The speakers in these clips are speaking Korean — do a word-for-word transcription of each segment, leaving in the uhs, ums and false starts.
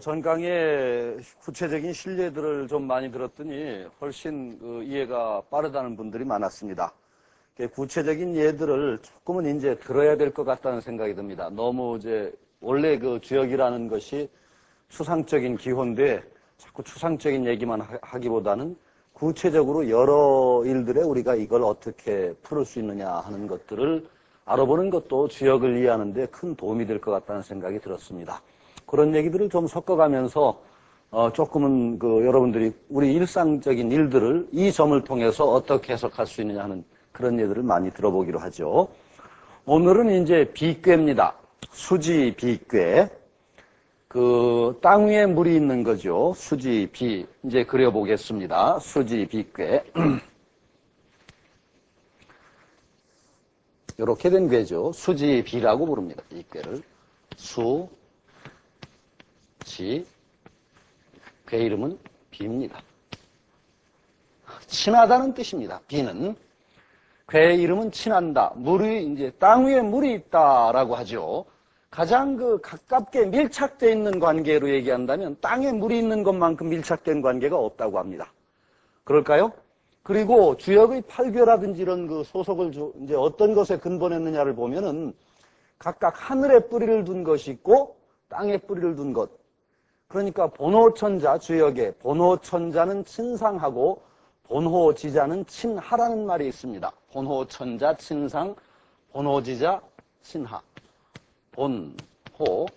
전강의 구체적인 실례들을 좀 많이 들었더니 훨씬 그 이해가 빠르다는 분들이 많았습니다. 구체적인 예들을 조금은 이제 들어야 될 것 같다는 생각이 듭니다. 너무 이제 원래 그 주역이라는 것이 추상적인 기호인데 자꾸 추상적인 얘기만 하기보다는 구체적으로 여러 일들에 우리가 이걸 어떻게 풀을 수 있느냐 하는 것들을 알아보는 것도 주역을 이해하는 데 큰 도움이 될 것 같다는 생각이 들었습니다. 그런 얘기들을 좀 섞어가면서 어 조금은 그 여러분들이 우리 일상적인 일들을 이 점을 통해서 어떻게 해석할 수 있느냐 하는 그런 얘기들을 많이 들어보기로 하죠. 오늘은 이제 비꾀입니다. 수지 비꾀. 그 땅 위에 물이 있는 거죠. 수지 비. 이제 그려보겠습니다. 수지 비꾀. 이렇게 된 괴죠. 수지 비라고 부릅니다. 이 꾀를. 수, 지, 괴 이름은 비입니다. 친하다는 뜻입니다. 비는. 괴 이름은 친한다. 물이, 이제 땅 위에 물이 있다라고 하죠. 가장 그 가깝게 밀착되어 있는 관계로 얘기한다면 땅에 물이 있는 것만큼 밀착된 관계가 없다고 합니다. 그럴까요? 그리고 주역의 팔괘라든지 이런 그 소속을 이제 어떤 것에 근본했느냐를 보면은 각각 하늘에 뿌리를 둔 것이 있고 땅에 뿌리를 둔 것. 그러니까 본호천자 주역에 본호천자는 친상하고 본호지자는 친하라는 말이 있습니다. 본호천자 친상, 본호지자 친하. 본호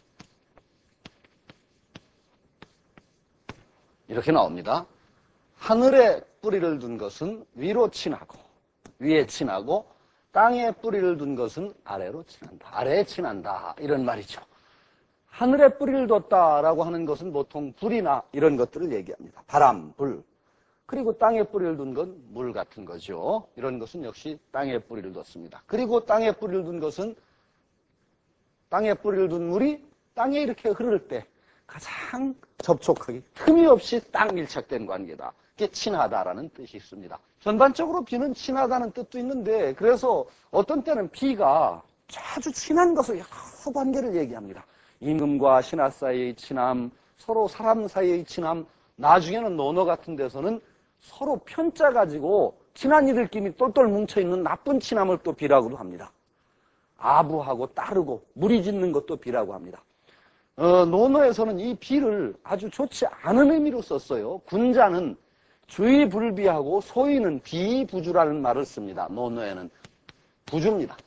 이렇게 나옵니다. 하늘에 뿌리를 둔 것은 위로 친하고 위에 친하고 땅에 뿌리를 둔 것은 아래로 친한다. 아래에 친한다. 이런 말이죠. 하늘에 뿌리를 뒀다라고 하는 것은 보통 불이나 이런 것들을 얘기합니다. 바람, 불. 그리고 땅에 뿌리를 둔 건 물 같은 거죠. 이런 것은 역시 땅에 뿌리를 뒀습니다. 그리고 땅에 뿌리를 둔 것은 땅에 뿌리를 둔 물이 땅에 이렇게 흐를 때 가장 접촉하기 틈이 없이 딱 밀착된 관계다. 그게 친하다라는 뜻이 있습니다. 전반적으로 비는 친하다는 뜻도 있는데 그래서 어떤 때는 비가 아주 친한 것을 여러 관계를 얘기합니다. 임금과 신하 사이의 친함, 서로 사람 사이의 친함, 나중에는 논어 같은 데서는 서로 편자 가지고 친한 이들끼리 똘똘 뭉쳐있는 나쁜 친함을 또 비라고도 합니다. 아부하고 따르고 무리 짓는 것도 비라고 합니다. 어, 논어에서는 이 비를 아주 좋지 않은 의미로 썼어요. 군자는 주의불비하고 소위는 비부주라는 말을 씁니다. 논어에는 부주입니다.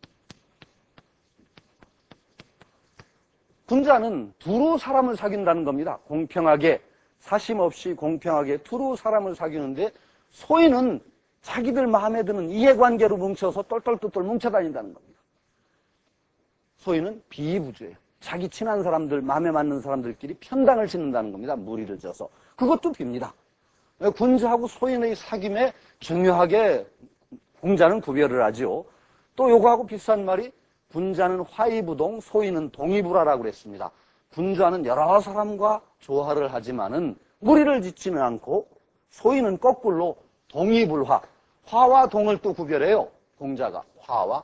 군자는 두루 사람을 사귄다는 겁니다. 공평하게, 사심 없이 공평하게 두루 사람을 사귀는데 소위는 자기들 마음에 드는 이해관계로 뭉쳐서 똘똘똘똘 뭉쳐다닌다는 겁니다. 소위는 비부주예요. 자기 친한 사람들, 마음에 맞는 사람들끼리 편당을 짓는다는 겁니다. 무리를 져서. 그것도 비입니다. 군자하고 소인의 사귐에 중요하게 공자는 구별을 하죠. 또 요거하고 비슷한 말이 군자는 화이부동, 소인은 동의불화라고 그랬습니다. 군자는 여러 사람과 조화를 하지만은 무리를 짓지는 않고 소인은 거꾸로 동의불화, 화와 동을 또 구별해요. 공자가 화와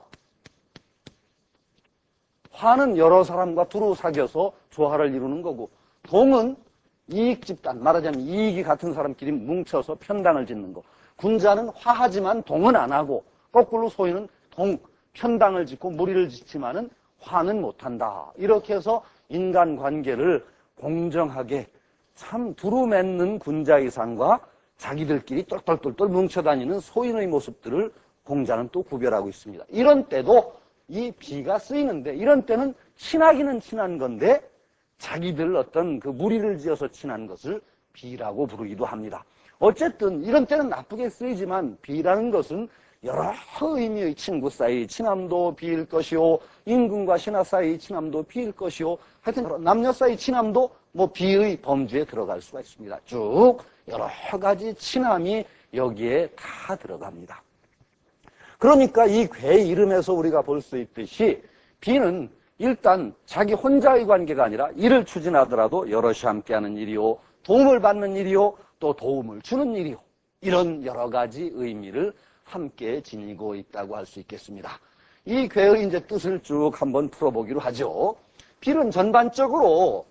화는 여러 사람과 두루 사귀어서 조화를 이루는 거고 동은 이익집단, 말하자면 이익이 같은 사람끼리 뭉쳐서 편당을 짓는 거. 군자는 화하지만 동은 안 하고 거꾸로 소인은 동, 편당을 짓고 무리를 짓지만은 화는 못한다. 이렇게 해서 인간관계를 공정하게 참 두루 맺는 군자 이상과 자기들끼리 똘똘똘똘 뭉쳐다니는 소인의 모습들을 공자는 또 구별하고 있습니다. 이런 때도 이 비가 쓰이는데 이런 때는 친하기는 친한 건데 자기들 어떤 그 무리를 지어서 친한 것을 비라고 부르기도 합니다. 어쨌든 이런 때는 나쁘게 쓰이지만 비라는 것은 여러 의미의 친구 사이 친함도 비일 것이요, 임금과 신하 사이 친함도 비일 것이요, 하여튼 남녀 사이 친함도 뭐 비의 범주에 들어갈 수가 있습니다. 쭉 여러 가지 친함이 여기에 다 들어갑니다. 그러니까 이 괴 이름에서 우리가 볼 수 있듯이 비는 일단 자기 혼자의 관계가 아니라 일을 추진하더라도 여럿이 함께하는 일이요, 도움을 받는 일이요, 또 도움을 주는 일이요, 이런 여러 가지 의미를 함께 지니고 있다고 할 수 있겠습니다. 이 괴의 이제 뜻을 쭉 한번 풀어보기로 하죠. 비는 전반적으로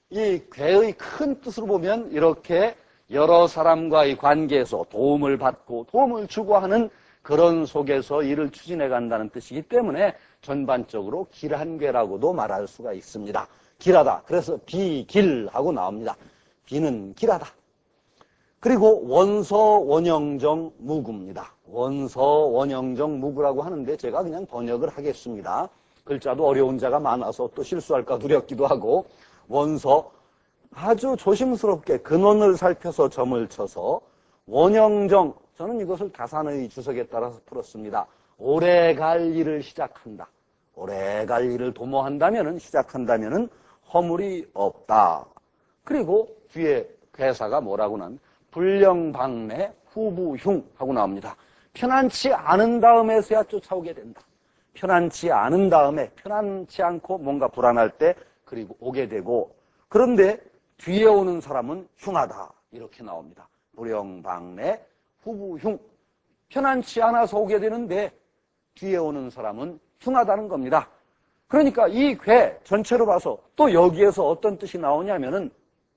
이 괴의 큰 뜻으로 보면 이렇게 여러 사람과의 관계에서 도움을 받고 도움을 주고 하는 그런 속에서 일을 추진해 간다는 뜻이기 때문에 전반적으로 길한괴라고도 말할 수가 있습니다. 길하다. 그래서 비길하고 나옵니다. 비는 길하다. 그리고 원서 원형정 무구입니다. 원서 원형정 무구라고 하는데 제가 그냥 번역을 하겠습니다. 글자도 어려운 자가 많아서 또 실수할까 두렵기도 하고, 원서 아주 조심스럽게 근원을 살펴서 점을 쳐서 원형정, 저는 이것을 다산의 주석에 따라서 풀었습니다. 오래 갈 일을 시작한다. 오래 갈 일을 도모한다면은, 시작한다면은 허물이 없다. 그리고 뒤에 괴사가 뭐라고 나면 불령방래 후부흉 하고 나옵니다. 편안치 않은 다음에서야 쫓아오게 된다. 편안치 않은 다음에, 편안치 않고 뭔가 불안할 때 그리고 오게 되고, 그런데 뒤에 오는 사람은 흉하다. 이렇게 나옵니다. 불령방래 후부흉. 편안치 않아서 오게 되는데 뒤에 오는 사람은 흉하다는 겁니다. 그러니까 이 괴 전체로 봐서 또 여기에서 어떤 뜻이 나오냐면은,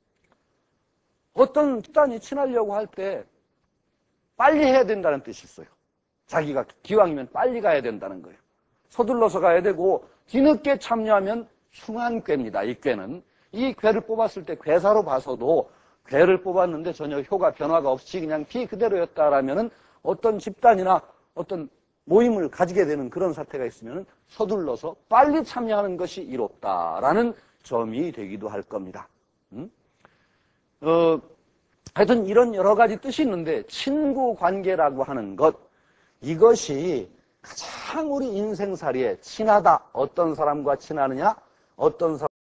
어떤 집단이 친하려고 할 때 빨리 해야 된다는 뜻이 있어요. 자기가 기왕이면 빨리 가야 된다는 거예요. 서둘러서 가야 되고, 뒤늦게 참여하면 흉한 괴입니다. 이 괴는. 이 괴를 뽑았을 때 괴사로 봐서도 괴를 뽑았는데 전혀 효가 변화가 없이 그냥 비 그대로였다라면은 어떤 집단이나 어떤 모임을 가지게 되는 그런 사태가 있으면 서둘러서 빨리 참여하는 것이 이롭다라는 점이 되기도 할 겁니다. 음? 어, 하여튼 이런 여러 가지 뜻이 있는데, 친구 관계라고 하는 것, 이것이 가장 우리 인생살이에 친하다. 어떤 사람과 친하느냐? 어떤 사람